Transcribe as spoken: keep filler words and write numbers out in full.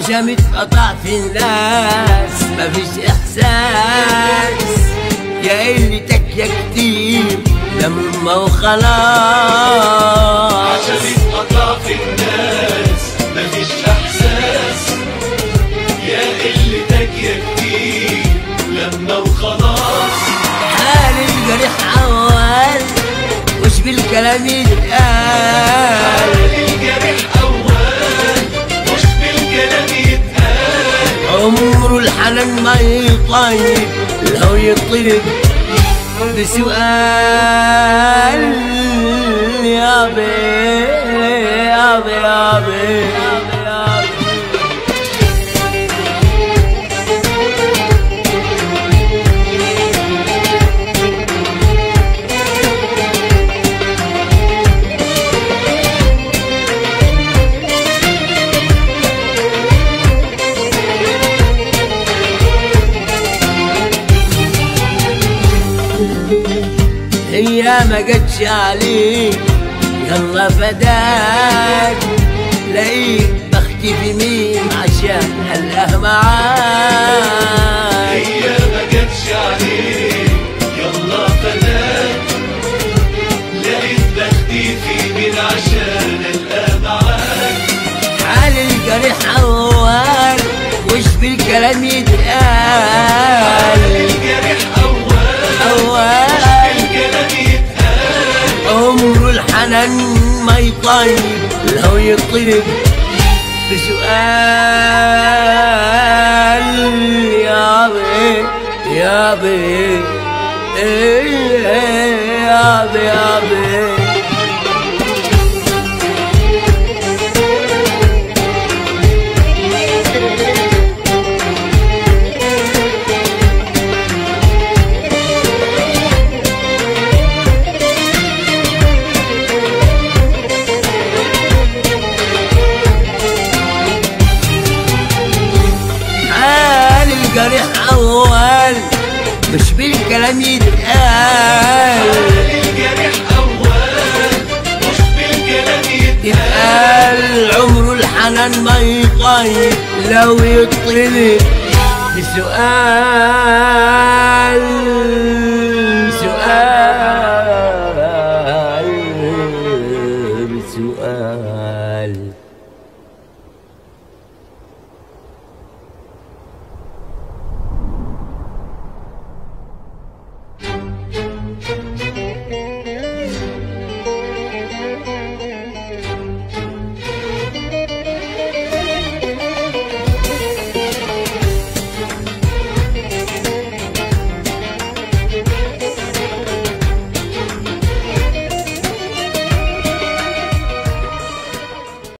عشان اتقطع في الناس مفيش احساس، يا قلتك يا كتير لما وخلاص. عشان اتقطع في الناس مفيش احساس، يا قلتك يا كتير لما وخلاص. حال الجريح اول مش بالكلام يتقال، حال الجريح اول مش بالكلام يتقال. عمره الحنان ما يطيب لو يطلب بسؤال. يابي يابي يابي هي ما جتش عليك يلا فداك، لقيت بختفي مين عشان هلقاه معاك. هي ما جتش عليك يلا فداك، لقيت بختفي مين عشان القاه معاك. حال الجريح اول مش بالكلام يتقال، الجريح اول اول عمره الحنان ما يطيب لو يطلب بسؤال. يابي يابي يابي يابي الجريح اول مش بالكلام يتقال، الجريح اول مش بالكلام يتقال. عمره الحنان ما يطيب لو يطلب بسؤال.